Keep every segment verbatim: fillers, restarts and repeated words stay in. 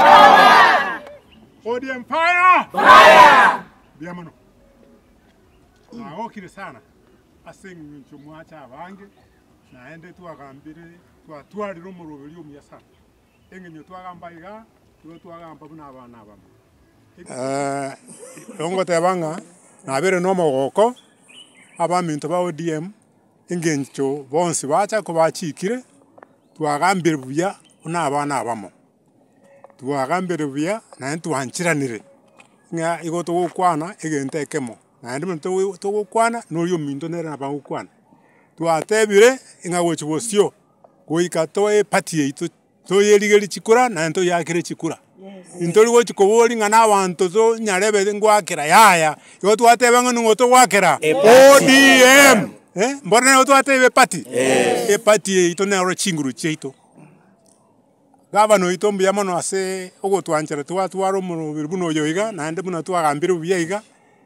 Power! O D M fire! Fire! Biamono. Na okire sana. Asengi nchumwacha abange. Naende twagambire twatwarira omurubiri omuyasa. Engenyo twagambaiga, tuwe twagamba buna abana abamo. Eh, ongo tebanga nabere no mogoko abaminto ba O D M engencho bonsi bacha ko bachikire twagambire buya una abana abamo. Twagambire buya na ntwanchiranire. Nga igoto gukwana egente kemo. Na ndi muntu to gukwana no yo minto nere na bagukwana. Twatebire inga gochibosio goika toe party yitu to yerigeri chikura na nto yakire chikura. Intori gochi kobori ngana abantu zo nyarebe ngwakira yaya yo twatebanga ngoto gwakira O D M eh mbona yo twatebe party e party yitu na ro chinguru cheito gavano ito mbiamono ase ogotwanchera twatwaro mu buno yoiga na ndi buno twagambire buyiga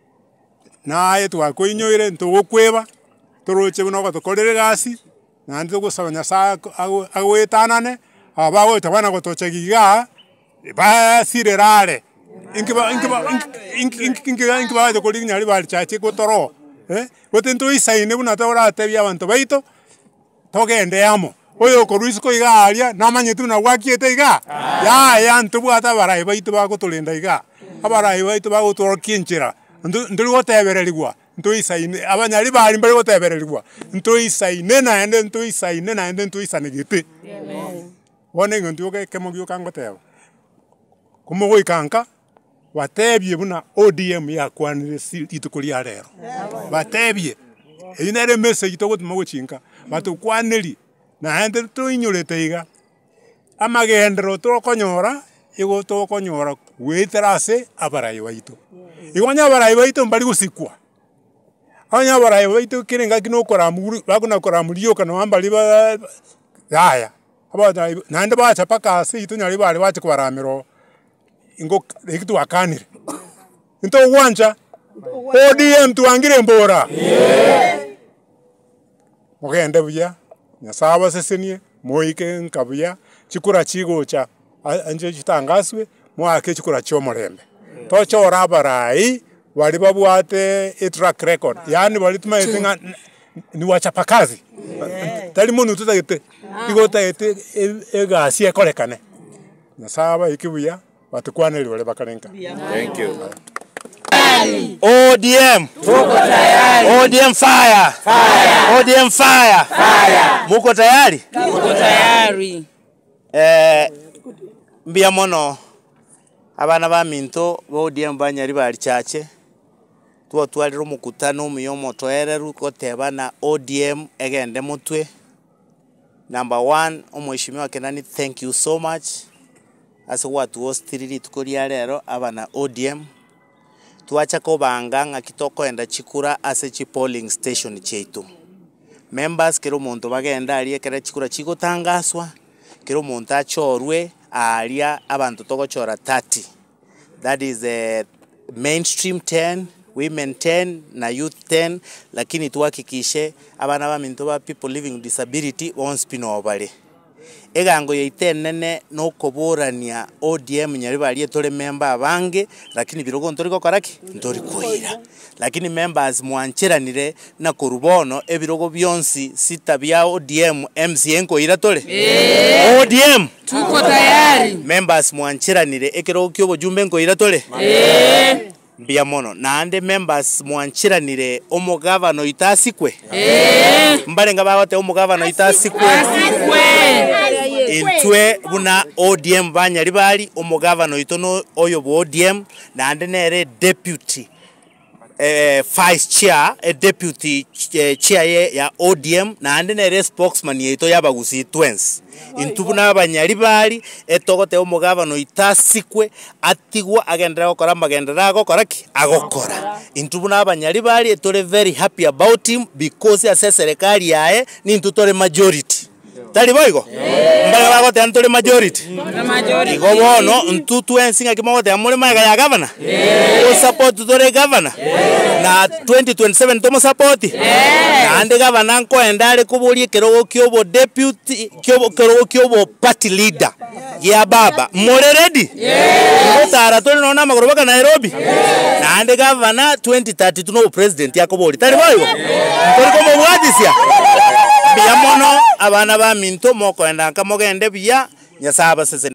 naye twakoinyoire nto gokweba toroche buno gotokorere gasi na ndi gusabanya sa agwetanane abago tabana gotochegiga ba sirerare inkiba inkiba inkiba inkiba de kolinya ali bali chache gotoro eh gotento isaine buna tora atebya abantu baito togende yamo oyo koruisiko igaria namanyetu na gwakiete iga ya ya ntubu atabara baito bagotolinda iga abara baito bagotorokinchira nduri gotebererigwa nto isaine abanyari bari mbere gotebererigwa nto isaine na ende nto isaine na ende nto isanegete amen wone ngontu ke kemogyo kangoteba kumogo ikanka watebye buna O D M ya kwanire itukuri ya rero batebye inere message to gutuma guchinka batukwaniri na hande to inyurete iga amagendero to konyora igo to konyora weterase abarayi baito igonya abarayi baito mbali gusikwa anya abarayi baito kirenga kino kora muri baguna kora muri yo kana ambali ba yaya abada nande bacha paka se itunyari bali bache kwaramiro ingo ekitu akanire into wanja O D M tuangire mbora yeah ogende buya nyasaba sesenie moike nkabuya chikura chigocha anje chitangaswe mwake chikura chomorembe tocho rabarai wali babwate a track record yani wali tumaitenga ni wachapakazi tali munu tutagete igota ete egasi ekolekane nyasaba ikibuya watukwaneli wale bakalenka. Thank you. O D M. Tuko tayari. O D M fire. Fire. O D M fire. Fire. Muko tayari? Tuko tayari. Eh, mbia mono abana ba minto bo O D M banyari bali chache. Tuwa twaliro mukutano muyomo toereru koteba na O D M egende mutwe. Number one, omweshimiwa Kenani, thank you so much. Ase watu hostility tukoria rero abana O D M tuacha ko banganga kitoko enda chikura ase chi polling station chetu members kero muntu bagenda ali ekera chikura chigotangaswa kero muntu achorwe alia abantu togochora thirty, that is a mainstream ten, women ten na youth ten, lakini tuwakikishe abana ba minto ba people living with disability on spino obale egango yeitenene no koborania O D M nyari bali tole member abange lakini birogo ntori kokoraki ntori koira lakini members mwanchiranire na korubono ebirogo byonsi sita bya O D M M C N koira tole eh O D M tuko tayari members mwanchiranire ekero kyobo jumbe nkoira tole eh mbia mono na ande members mwanchiranire omugavano itasikwe eh mbale ngabawate omugavano itasikwe asikwe intwe buna O D M banyari bali omugavano itono oyo bo O D M na ande nere deputy eh vice chair a deputy uh, chair ya O D M na ande nere spokesman yeto yabagusi twins intubuna abanyari bali etogote omugavano itasikwe atigwa agendera gukora magendera gukora ki agokora intubuna abanyari bali etore very happy about him because ase serikali yae ni ntutore majority. tari boigo mbaga bagotera nturi majority Na majority. igo bono ntutu ensinga kimogotera muri maiga ya governor o support tore governor na twenty twenty-seven tomo support na ande governor nko endare kuburie kerogo kyobo deputy kyobo kerogo kyobo party leader ya baba more ready ngotara tore nona magoro baka Nairobi na ande governor twenty thirty-two no president yakobori tari boigo tori komo bwadisia biya mono abana ba minto moko enda kamogende biya nyasaba sese